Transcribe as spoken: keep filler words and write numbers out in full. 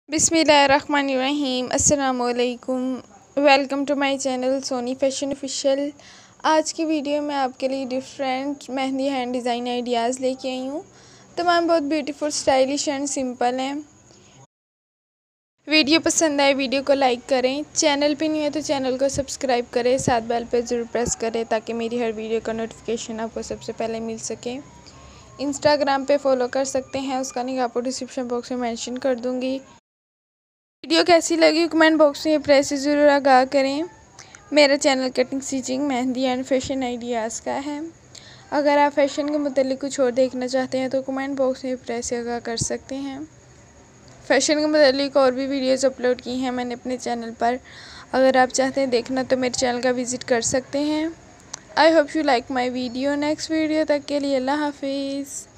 बिस्मिल्लाहिर्रहमानिर्रहीम अस्सलामुअलैकुम। Welcome to my channel Soni fashion official. आज की वीडियो में आपके लिए different mehndi hand design ideas लेके आई हूँ। तमाम बहुत ब्यूटीफुल, स्टाइलिश एंड सिंपल हैं। वीडियो पसंद आए वीडियो को लाइक करें, चैनल पे नहीं है तो चैनल को सब्सक्राइब करें, साथ बेल पे ज़रूर प्रेस करें ताकि मेरी हर वीडियो का नोटिफिकेशन आपको सबसे पहले मिल सके। इंस्टाग्राम पे फॉलो कर सकते हैं, उसका लिंक आपको डिस्क्रिप्शन बॉक्स में मेंशन कर दूँगी। वीडियो कैसी लगी कमेंट बॉक्स में प्रेस से ज़रूर आगाह करें। मेरा channel cutting, stitching, mehndi and fashion ideas का है। अगर आप फैशन के मुतालिक कुछ और देखना चाहते हैं तो कमेंट बॉक्स में प्रेस से आगाह कर सकते हैं। फैशन के मुतालिक और भी वीडियोस अपलोड की हैं मैंने अपने चैनल पर। अगर आप चाहते हैं देखना तो मेरे चैनल का विज़िट कर सकते हैं। I hope you like my video. Next video तक के लिए अल्लाह हाफिज़।